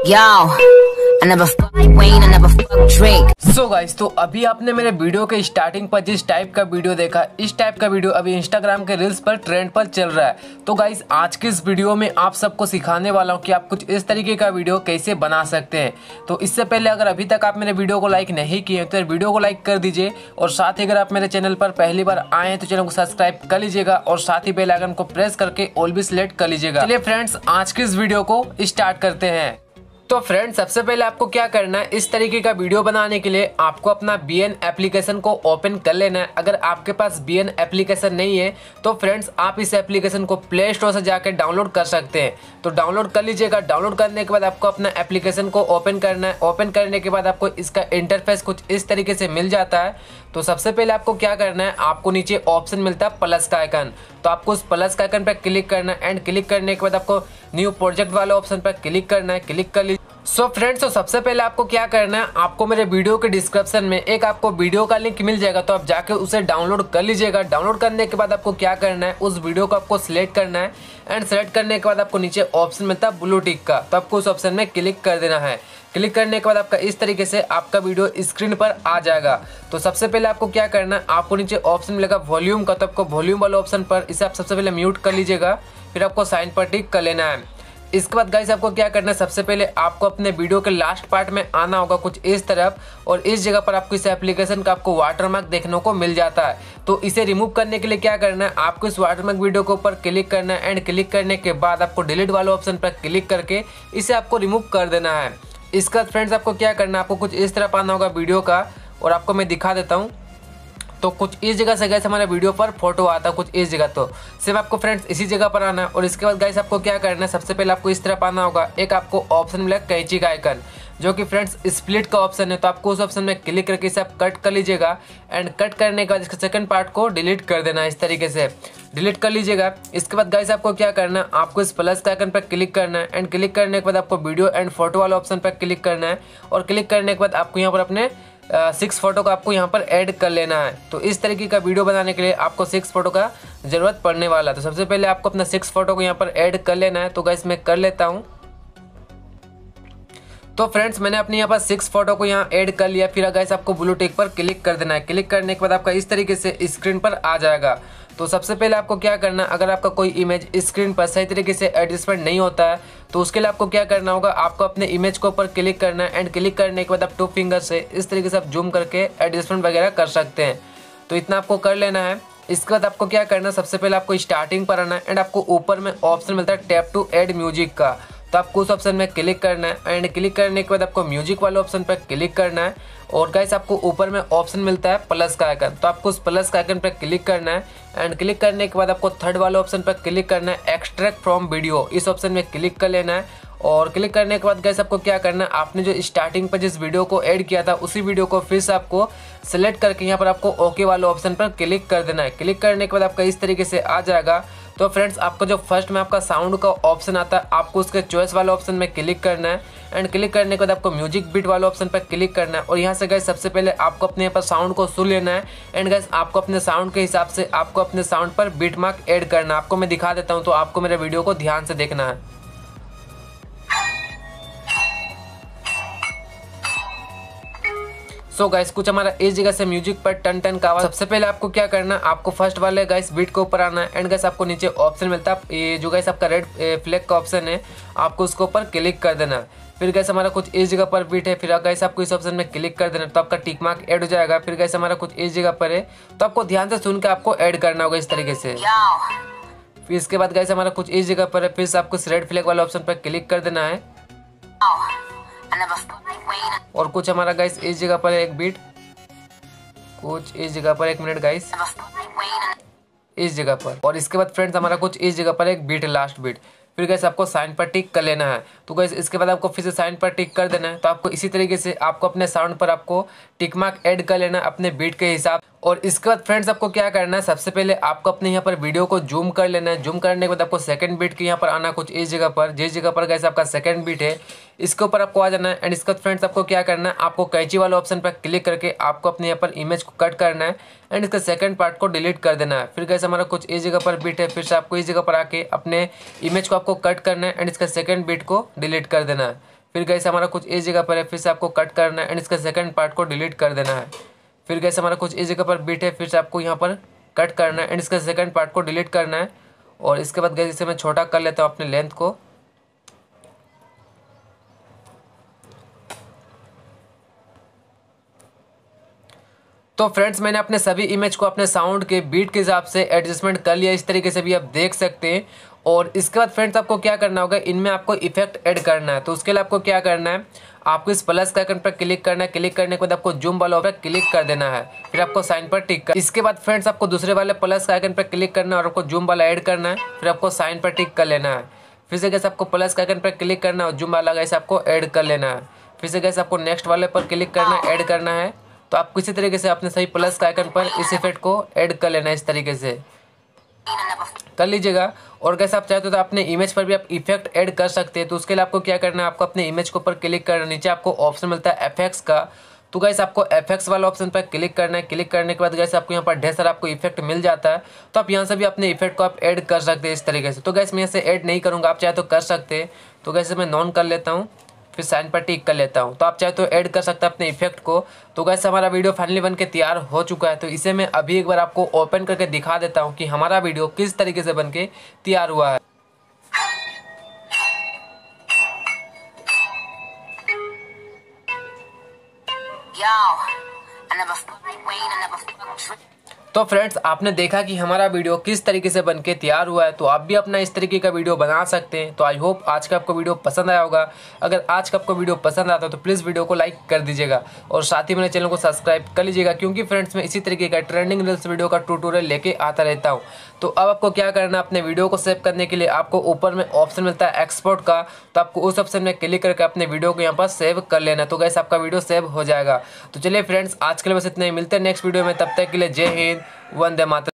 Yo, I never fuck Wayne, I never fuck Drake. So guys, तो अभी आपने मेरे वीडियो के स्टार्टिंग पर जिस टाइप का वीडियो देखा, इस टाइप का वीडियो अभी इंस्टाग्राम के रील्स पर ट्रेंड पर चल रहा है। तो गाइस, आज के इस वीडियो में आप सबको सिखाने वाला हूं कि आप कुछ इस तरीके का वीडियो कैसे बना सकते हैं। तो इससे पहले अगर अभी तक आप मेरे वीडियो को लाइक नहीं किए तो वीडियो को लाइक कर दीजिए, और साथ ही अगर आप मेरे चैनल पर पहली बार आए हैं तो चैनल को सब्सक्राइब कर लीजिएगा, और साथ ही बेल आइकन को प्रेस करके ऑल भी सिलेक्ट कर लीजिएगा। चलिए फ्रेंड्स, आज के इस वीडियो को स्टार्ट करते हैं। तो फ्रेंड्स, सबसे पहले आपको क्या करना है, इस तरीके का वीडियो बनाने के लिए आपको अपना BN एप्लीकेशन को ओपन कर लेना है। अगर आपके पास BN एप्लीकेशन नहीं है तो फ्रेंड्स आप इस एप्लीकेशन को प्ले स्टोर से जाकर डाउनलोड कर सकते हैं। तो डाउनलोड कर लीजिएगा। डाउनलोड करने के बाद आपको अपना एप्लीकेशन को ओपन करना है। ओपन करने के बाद आपको इसका इंटरफेस कुछ इस तरीके से मिल जाता है। तो सबसे पहले आपको क्या करना है, आपको नीचे ऑप्शन मिलता है प्लस का आइकन, तो आपको उस प्लस का आइकन पर क्लिक करना है। एंड क्लिक करने के बाद आपको न्यू प्रोजेक्ट वाले ऑप्शन पर क्लिक करना है। क्लिक कर लीजिए। सो फ्रेंड्स, तो सबसे पहले आपको क्या करना है, आपको मेरे वीडियो के डिस्क्रिप्शन में एक आपको वीडियो का लिंक मिल जाएगा, तो आप जाके उसे डाउनलोड कर लीजिएगा। डाउनलोड करने के बाद आपको क्या करना है, उस वीडियो को आपको सिलेक्ट करना है। एंड सेलेक्ट करने के बाद आपको नीचे ऑप्शन मिलता है ब्लू टिक का, तो आपको उस ऑप्शन में क्लिक कर देना है। क्लिक करने के बाद आपका इस तरीके से आपका वीडियो स्क्रीन पर आ जाएगा। तो सबसे पहले आपको क्या करना है, आपको नीचे ऑप्शन मिलेगा वॉल्यूम का, तो आपको वॉल्यूम वाले ऑप्शन पर इसे आप सबसे पहले म्यूट कर लीजिएगा। फिर आपको साइन पर टिक कर लेना है। इसके बाद गाइस आपको क्या करना है, सबसे पहले आपको अपने वीडियो के लास्ट पार्ट में आना होगा कुछ इस तरफ, और इस जगह पर आपको इस एप्लीकेशन का आपको वाटरमार्क देखने को मिल जाता है। तो इसे रिमूव करने के लिए क्या करना है, आपको इस वाटरमार्क वीडियो के ऊपर क्लिक करना है। एंड क्लिक करने के बाद आपको डिलीट वाले ऑप्शन पर क्लिक करके इसे आपको रिमूव कर देना है। इसके बाद फ्रेंड्स आपको क्या करना है, आपको कुछ इस तरफ आना होगा वीडियो का, और आपको मैं दिखा देता हूँ। तो कुछ इस जगह से गाइस हमारे वीडियो पर फोटो आता है, कुछ इस जगह। तो सिर्फ आपको फ्रेंड्स इसी जगह पर आना है। और इसके बाद गाइस आपको क्या करना है, सबसे पहले आपको इस तरफ आना होगा। एक आपको ऑप्शन मिला कैंची का आइकन, जो कि फ्रेंड्स स्प्लिट का ऑप्शन है। तो आपको उस ऑप्शन में क्लिक करके इसे आप कट कर लीजिएगा। एंड कट करने के बाद इसके सेकंड पार्ट को डिलीट कर देना है, इस तरीके से डिलीट कर लीजिएगा। इसके बाद गाइस आपको क्या करना है, आपको इस प्लस का आइकन पर क्लिक करना है। एंड क्लिक करने के बाद आपको वीडियो एंड फोटो वाले ऑप्शन पर क्लिक करना है। और क्लिक करने के बाद आपको यहाँ पर अपने 6 फोटो का आपको यहाँ पर ऐड कर लेना है। तो इस तरीके का वीडियो बनाने के लिए आपको 6 फोटो का जरूरत पड़ने वाला है। तो सबसे पहले आपको अपना 6 फोटो को यहाँ पर ऐड कर लेना है। तो गाइस मैं कर लेता हूँ। तो फ्रेंड्स, मैंने अपने यहाँ पर 6 फोटो को यहाँ ऐड कर लिया। फिर गाइस आपको ब्लू टिक पर क्लिक कर देना है। क्लिक करने के बाद आपका इस तरीके से स्क्रीन पर आ जाएगा। तो सबसे पहले आपको क्या करना है, अगर आपका कोई इमेज स्क्रीन पर सही तरीके से एडजस्टमेंट नहीं होता है तो उसके लिए आपको क्या करना होगा, आपको अपने इमेज के ऊपर क्लिक करना है। एंड क्लिक करने के बाद आप 2 फिंगर से इस तरीके से आप जूम करके एडजस्टमेंट वगैरह कर सकते हैं। तो इतना आपको कर लेना है। इसके बाद आपको क्या करना है, सबसे पहले आपको स्टार्टिंग पर आना है। एंड आपको ऊपर में ऑप्शन मिलता है टैप टू ऐड म्यूजिक का, तो आपको उस ऑप्शन में क्लिक करना है। एंड क्लिक करने के बाद आपको म्यूजिक वाले ऑप्शन पर क्लिक करना है। और गाइस आपको ऊपर में ऑप्शन मिलता है प्लस का आइकन, तो आपको उस प्लस का आइकन पर क्लिक करना है। एंड क्लिक करने के बाद आपको थर्ड वाले ऑप्शन पर क्लिक करना है, एक्सट्रैक्ट फ्रॉम वीडियो, इस ऑप्शन में क्लिक कर लेना है। और क्लिक करने के बाद गाइस आपको क्या करना है, आपने जो स्टार्टिंग पर जिस वीडियो को ऐड किया था उसी वीडियो को फिर से आपको सेलेक्ट करके यहाँ पर आपको ओके वाले ऑप्शन पर क्लिक कर देना है। क्लिक करने के बाद आपका इस तरीके से आ जाएगा। तो फ्रेंड्स, आपको जो फर्स्ट में आपका साउंड का ऑप्शन आता है, आपको उसके चॉइस वाले ऑप्शन में क्लिक करना है। एंड क्लिक करने के बाद आपको म्यूजिक बीट वाले ऑप्शन पर क्लिक करना है। और यहाँ से गाइस सबसे पहले आपको अपने यहाँ पर साउंड को सुन लेना है। एंड गाइस आपको अपने साउंड के हिसाब से आपको अपने साउंड पर बीट मार्क ऐड करना है। आपको मैं दिखा देता हूँ, तो आपको मेरे वीडियो को ध्यान से देखना है। सो गाइस, कुछ हमारा इस जगह से म्यूजिक पर टन टन का आवाज। सबसे पहले आपको क्या करना है, आपको फर्स्ट वाले गाइस बीट के ऊपर आना है। एंड गाइस आपको नीचे ऑप्शन मिलता है, ये जो गाइस आपका रेड फ्लैग का ऑप्शन है, आपको उसके ऊपर क्लिक कर देना है। फिर गाइस हमारा कुछ इस जगह पर बीट है, फिर गाइस आपको इस ऑप्शन में क्लिक कर देना, तो आपका टिक मार्क ऐड हो जाएगा। फिर गाइस हमारा कुछ इस जगह पर है, तो आपको ध्यान से सुन के आपको ऐड करना होगा इस तरीके से। फिर इसके बाद गाइस हमारा कुछ इस जगह पर है, फिर से आपको इस रेड फ्लैग वाले ऑप्शन पर क्लिक कर देना है। और कुछ हमारा गाइस इस जगह पर है एक बीट, कुछ इस जगह पर, 1 मिनट गाइस, इस जगह पर। और इसके बाद फ्रेंड्स हमारा कुछ इस जगह पर एक बीट है, लास्ट बीट। फिर गैस आपको साइन पर टिक कर लेना है। तो गैस इसके बाद आपको फिर से साइन पर टिक कर देना है। तो आपको इसी तरीके से आपको अपने साउंड पर आपको टिक मार्क ऐड कर लेना है अपने बीट के हिसाब। और इसके बाद फ्रेंड्स आपको क्या करना है, सबसे पहले आपको अपने यहाँ पर वीडियो को जूम कर लेना है। जूम करने के बाद आपको सेकंड बीट के यहाँ पर आना, कुछ इस जगह पर, जिस जगह पर गैस आपका सेकंड बीट है इसके ऊपर आपको आ जाना है। एंड इसके बाद फ्रेंड्स आपको क्या करना है, आपको कैंची वाले ऑप्शन पर क्लिक करके आपको अपने यहाँ पर इमेज को कट करना है एंड इसका सेकंड पार्ट को डिलीट कर देना है। फिर गैस हमारा कुछ इस जगह पर बीट है, फिर से आपको इस जगह पर आके अपने इमेज को आपको कट करना है एंड इसका सेकंड बीट को डिलीट कर देना है। फिर गैस हमारा कुछ इस जगह पर है, फिर से आपको कट करना है एंड इसका सेकंड पार्ट को डिलीट कर देना है। फिर गैस हमारा कुछ इस जगह पर बिट है, फिर से आपको यहाँ पर कट करना है एंड इसका सेकंड पार्ट को डिलीट करना है। और इसके बाद गैस इसे मैं छोटा कर लेता हूँ अपने लेंथ को। तो फ्रेंड्स मैंने अपने सभी इमेज को अपने साउंड के बीट के हिसाब से एडजस्टमेंट कर लिया, इस तरीके से भी आप देख सकते हैं। और इसके बाद फ्रेंड्स आपको क्या करना होगा, इनमें आपको इफेक्ट ऐड करना है। तो उसके लिए आपको क्या करना है, आपको इस प्लस का आइकन पर क्लिक करना है। क्लिक करने के बाद आपको जूम वाला पर क्लिक कर देना है, फिर आपको साइन पर टिक कर। इसके बाद फ्रेंड्स आपको दूसरे वाले प्लस का आइकन पर क्लिक करना है और आपको जूम वाला ऐड करना है, फिर आपको साइन पर टिक कर लेना है। फिर से गैस आपको प्लस का आइकन पर क्लिक करना है और जूम वाला गैस आपको ऐड कर लेना है। फिर से गैस आपको नेक्स्ट वाले पर क्लिक करना है, ऐड करना है। तो आप किसी तरीके से अपने सही प्लस का आइकन पर इस इफेक्ट को ऐड कर लेना है, इस तरीके से कर लीजिएगा। और कैसे आप चाहते हो तो अपने इमेज पर भी आप इफेक्ट ऐड कर सकते हैं। तो उसके लिए आपको क्या करना है, आपको अपने इमेज के ऊपर क्लिक करना, नीचे आपको ऑप्शन मिलता है एफएक्स का। तो गाइस आपको एफएक्स वाला ऑप्शन पर क्लिक करना है। क्लिक करने के बाद गाइस आपको यहाँ पर ढेर सारा आपको इफेक्ट मिल जाता है। तो आप यहाँ से भी अपने इफेक्ट को आप ऐड कर सकते हैं इस तरीके से। तो गाइस मैं यहाँ से ऐड नहीं करूँगा, आप चाहे तो कर सकते हैं। तो गाइस मैं नॉन कर लेता हूँ, फिर साइन पर टिक कर लेता हूँ। तो आप चाहे तो ऐड कर सकते हैं अपने इफेक्ट को। तो गाइस हमारा वीडियो फाइनली बन के तैयार हो चुका है। तो इसे मैं अभी एक बार आपको ओपन करके दिखा देता हूँ कि हमारा वीडियो किस तरीके से बन के तैयार हुआ है। तो फ्रेंड्स आपने देखा कि हमारा वीडियो किस तरीके से बनके तैयार हुआ है। तो आप भी अपना इस तरीके का वीडियो बना सकते हैं। तो आई होप आज का आपको वीडियो पसंद आया होगा। अगर आज का आपको वीडियो पसंद आता है तो प्लीज़ वीडियो को लाइक कर दीजिएगा और साथ ही मेरे चैनल को सब्सक्राइब कर लीजिएगा, क्योंकि फ्रेंड्स मैं इसी तरीके का ट्रेंडिंग रील्स वीडियो का ट्यूटोरियल लेके आता रहता हूँ। तो अब आपको क्या करना है, अपने वीडियो को सेव करने के लिए आपको ऊपर में ऑप्शन मिलता है एक्सपोर्ट का। तो आपको उस ऑप्शन में क्लिक करके अपने वीडियो को यहाँ पर सेव कर लेना। तो गाइस आपका वीडियो सेव हो जाएगा। तो चलिए फ्रेंड्स आज के लिए बस इतना ही, मिलते हैं नेक्स्ट वीडियो में। तब तक के लिए जय हिंद, वंदे मातरम।